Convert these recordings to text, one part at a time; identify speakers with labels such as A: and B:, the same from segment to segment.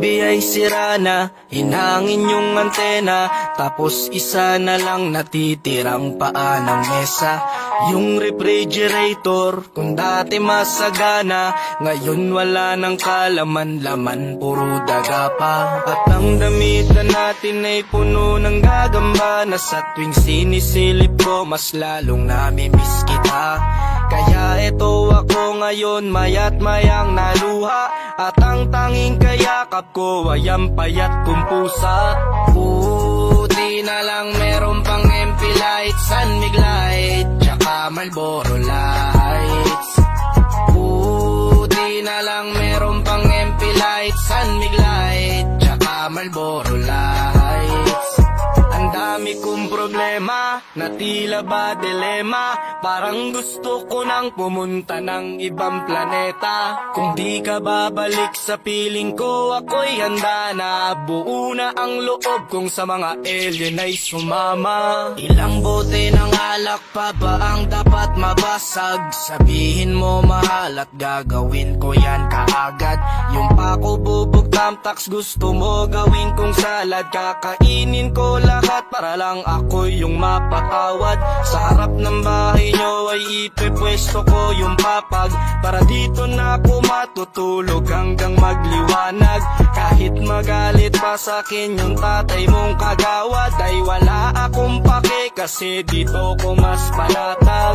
A: TV ay sira na, hinangin yung antena, tapos isa na lang natitirang paa ng mesa. Yung refrigerator, kung dati masagana, ngayon wala ng kalaman-laman, puro daga pa. At ang damit na natin ay puno ng gagamba, na sa tuwing sinisilip ko mas lalong namimiss kita. Kaya eto ako ngayon, mayat mayang naluha, at ang tanging kayakap ko ay ang payat kong pusa. Buti na lang meron pang MP lights, San Mig light, tsaka Marlboro lights. Buti na lang meron pang MP lights, San Mig light, tsaka Marlboro lights. Ang dami kong problema, na tila ba dilema, parang gusto ko nang pumunta ng ibang planeta. Kung di ka babalik sa piling ko, ako'y handa na. Buo na ang loob kong sa mga alien ay sumama. Ilang bote ng alak pa ba ang dapat mabasag? Sabihin mo mahal at gagawin ko yan kaagad. Yung pako bubog tamtax gusto mo gawin kong salad. Kakainin ko lahat para lang ako yung mapatawad. Sa harap ng bahay nyo ay ipepwesto ko yung papag, para dito na ako matutulog hanggang magliwanag. Kahit magalit pa sa'kin yung tatay mong kagawad, ay wala akong pake kasi dito ko mas panatag.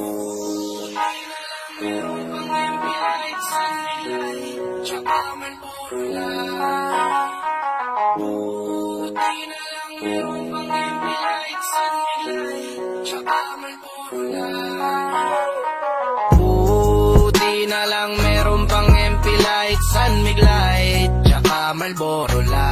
A: Meron pang MP lights, San Mig light, tsaka Marlboro light. Buti na lang meron pang MP lights, San Mig light, tsaka Marlboro light. Buti na lang meron pang MP lights, San Mig light, tsaka Marlboro light.